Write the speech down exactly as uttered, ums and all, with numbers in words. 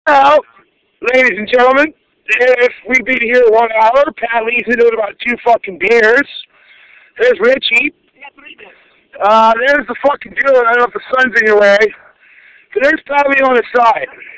Well, ladies and gentlemen, if we've been here one hour, Pat leaves into it about two fucking beers. There's Richie. Uh, there's the fucking dealer. I don't know if the sun's in your way. So there's Tommy on the side.